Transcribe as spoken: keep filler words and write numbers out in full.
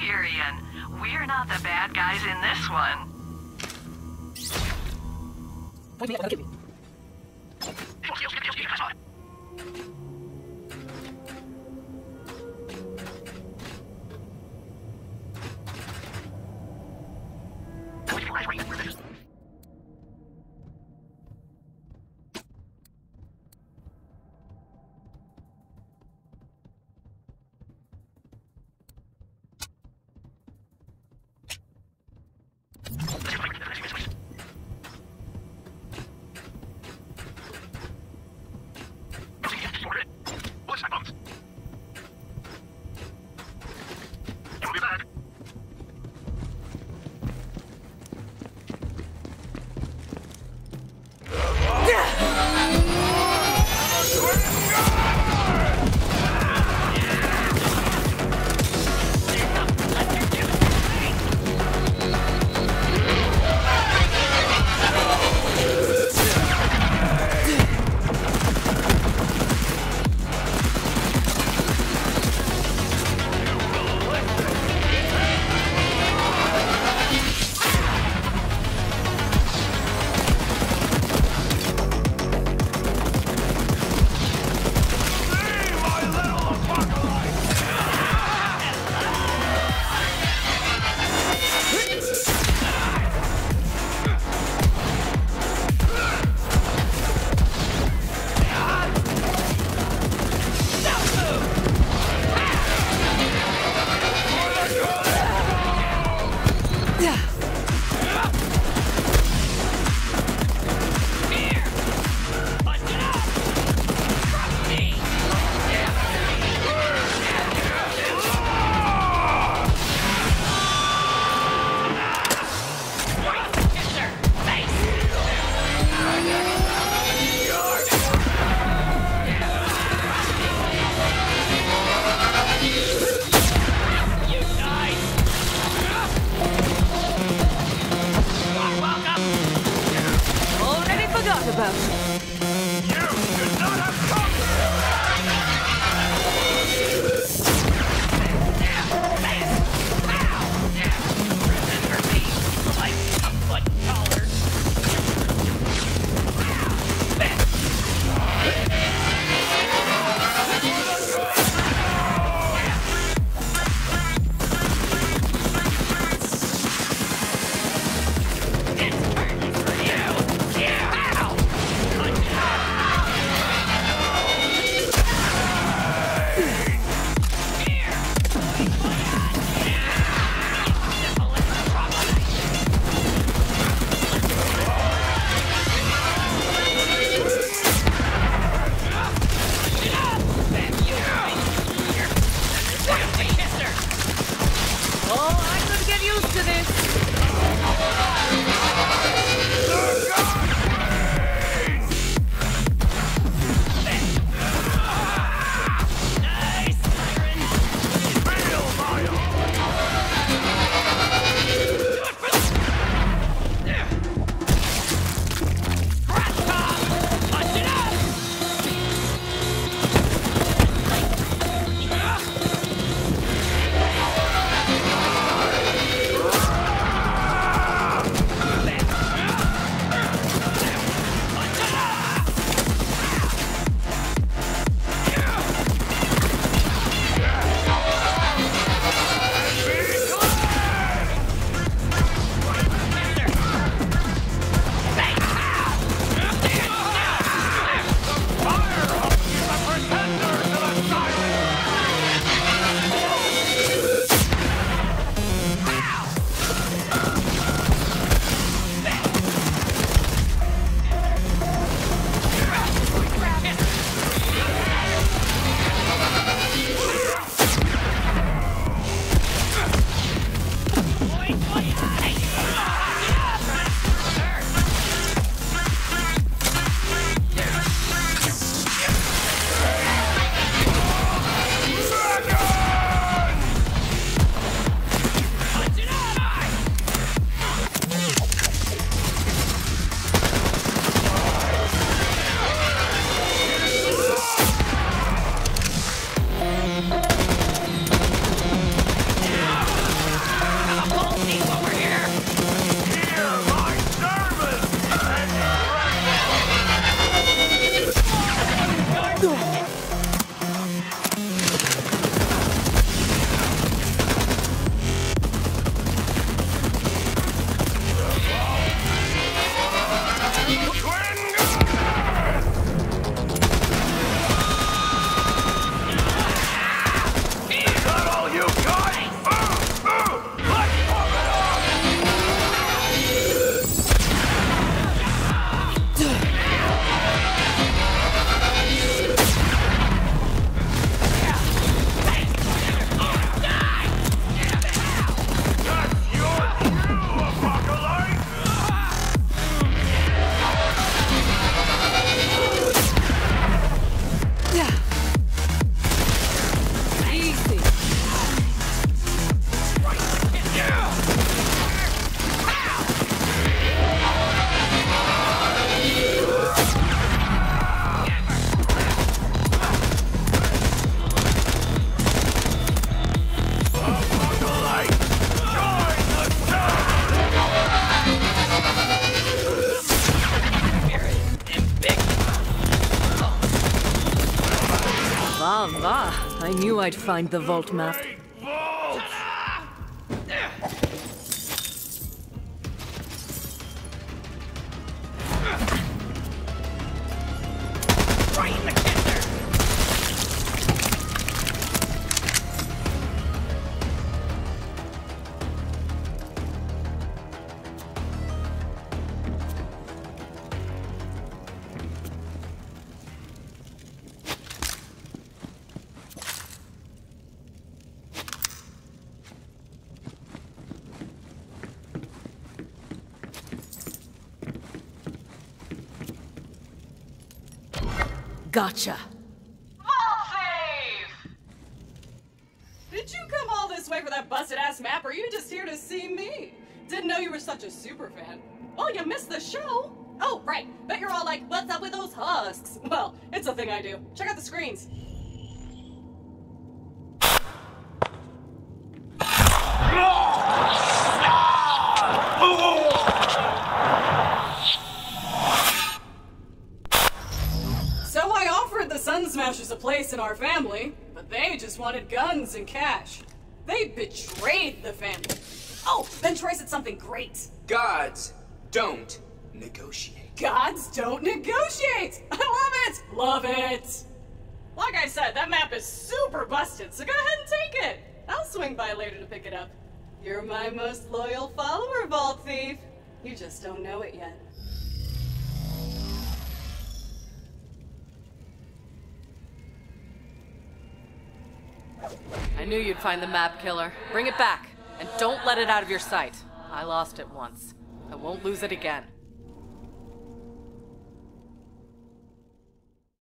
Tyrion. We're not the bad guys in this one. I'd find the vault map. Vault! Right in the center! Gotcha. Vault-Thief! Did you come all this way for that busted-ass map, or are you just here to see me? Didn't know you were such a super fan. Oh, you missed the show? Oh, right. Bet you're all like, what's up with those husks? Well, it's a thing I do. Check out the screens. So I offered the Sun Smashers a place in our family, but they just wanted guns and cash. They betrayed the family. Oh, then Troy said something great. Gods don't negotiate. Gods don't negotiate! I love it! Love it! Like I said, that map is super busted, so go ahead and take it. I'll swing by later to pick it up. You're my most loyal follower, Vault-Thief. You just don't know it yet. I knew you'd find the map, killer. Bring it back, and don't let it out of your sight. I lost it once. I won't lose it again.